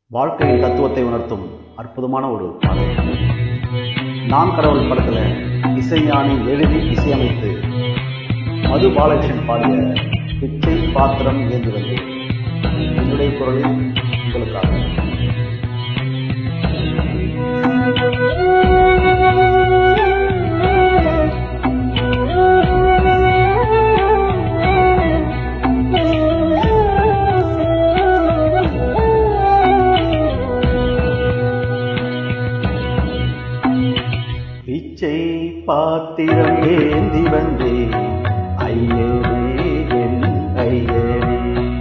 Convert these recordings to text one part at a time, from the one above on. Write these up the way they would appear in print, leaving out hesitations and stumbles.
வாழ்க்கையின் தத்துவத்தை உணர்த்தும் அற்புதமான ஒரு பாடல். நான் கடவுள் படத்தில் இசைஞானி எழுதி இசையமைத்து மது பாலகிருஷ்ணன் பாடிய பிச்சை பாத்திரம் ஏந்தி வந்து என்னுடைய குரலில் உங்களுக்காக. பிச்சை பாத்திரம் ஏந்தி வந்தேன் ஐயனே என் ஐயனே,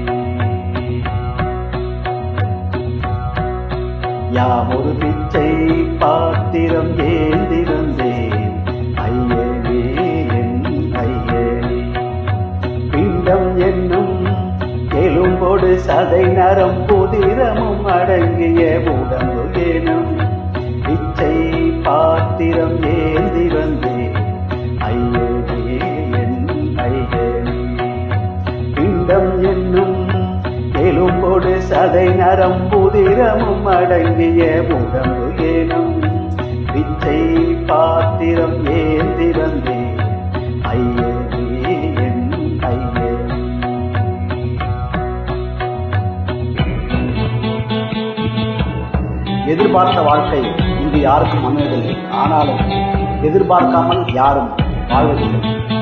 யாமொரு பிச்சை பாத்திரம் ஏந்தி வந்தேன் ஐயனே என் ஐயனே, பிண்டம் என்னும் எலும்போடு சதை நரம் புதிரமும் அடங்கிய உடம்பு எனும் பிச்சை பாத்திரம் ஏந்தி வந்தேன் ஐயனே என் ஐயனே, பிண்டம் என்னும் எலும்போடு சதை நரம் புதிரமும் அடங்கிய உடம்பு எனும் பிச்சை பாத்திரம் ஏந்தி வந்தேன் ஐயனே என் ஐயனே. எதிர்பார்த்த வாழ்க்கை இங்கு யாருக்கும் அமைவதில்லை. ஆனாலும் எதிர்பார்க்காமல் யாரும் வாழ்வதில்லை.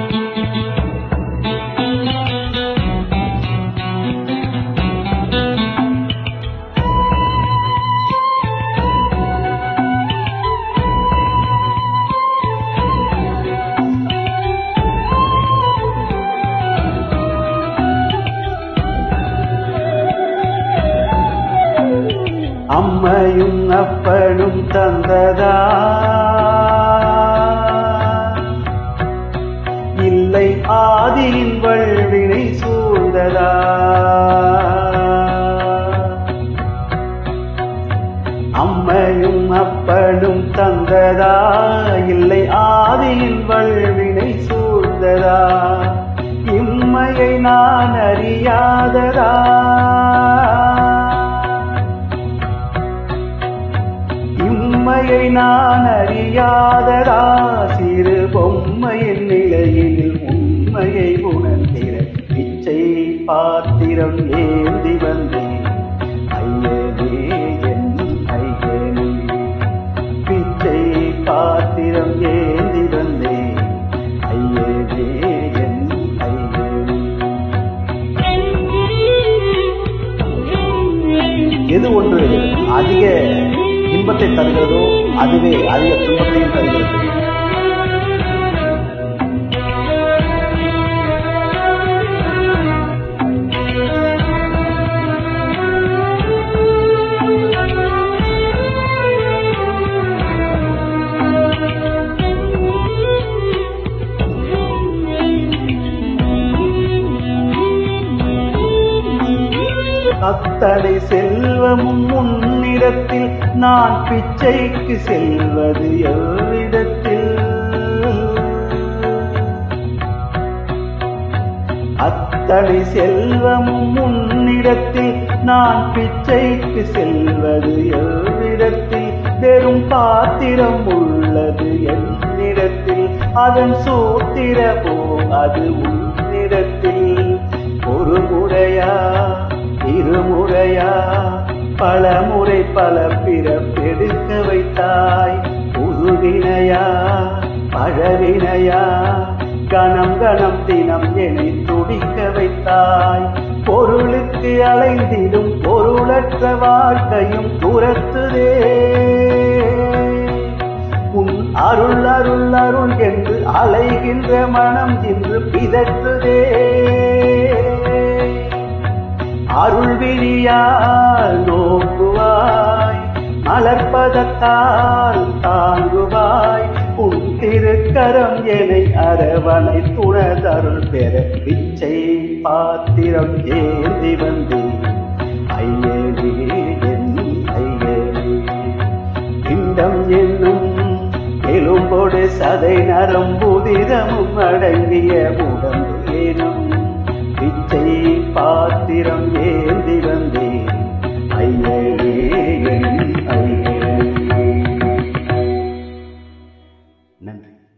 அம்மையும் அப்பனும் தந்ததா இல்லை ஆதியின் வல்வினை சூழ்ந்ததா, அம்மையும் அப்பனும் தந்ததா இல்லை ஆதியின் வல்வினை சூழ்ந்ததா, இம்மையை நான் அறியாததா, உம்மையை நான் அறியாததா, சிறு பொம்மையின் நிலையில் உண்மையை உணர்ந்திட பிச்சை பாத்திரம் ஏந்தி வந்தேன் ஐயனே என் ஐயனே, பிச்சை பாத்திரம் ஏந்தி வந்தேன் ஐயனே என் ஐயனே. எது ஒன்று அதிக இன்பத்தை தருகிறதோ அதுவே அதிக துன்பத்தையும் தருகிறது. அத்தனை செல்வமும் முன்னிடத்தில் நான் பிச்சைக்கு செல்வது எவ்விடத்தில், அத்தனை செல்வமும் முன்னிடத்தில் நான் பிச்சைக்கு செல்வது எவ்விடத்தில், வெறும் பாத்திரம் உள்ளது என்னிடத்தில் அதன் சூத்திரமோ அது உன்னிடத்தில், ஒரு முறையா இருமுறையா பல முறை பல பிறப்பெடுக்க வைத்தாய், புதுவினையா பழவினையா கணம் கணம் தினம் என்னை துடிக்க வைத்தாய், பொருளுக்கு அலைந்திடும் பொருளற்ற வாழ்க்கையும் துரத்துதே, உன் அருள் அருள் அருள் என்று அலைகின்ற மனம் இன்று பிதற்றுதே, அருள் விழியால் நோக்குவாய் மலர்ப்பதத்தால் தாங்குவாய், உன் திருக்கரம் என்னை அரவணை துணதருள் பெற பிச்சை பாத்திரம் ஏந்தி வந்தேன் ஐயனே என் ஐயனே, பிண்டம் என்னும் எலும்போடு சதை நரம் புதிரமும் அடங்கிய உடம்பு ஏனும் பிச்சை பாத்திரம் ஏந்தி வந்தேன் ஐயனே. நன்றி.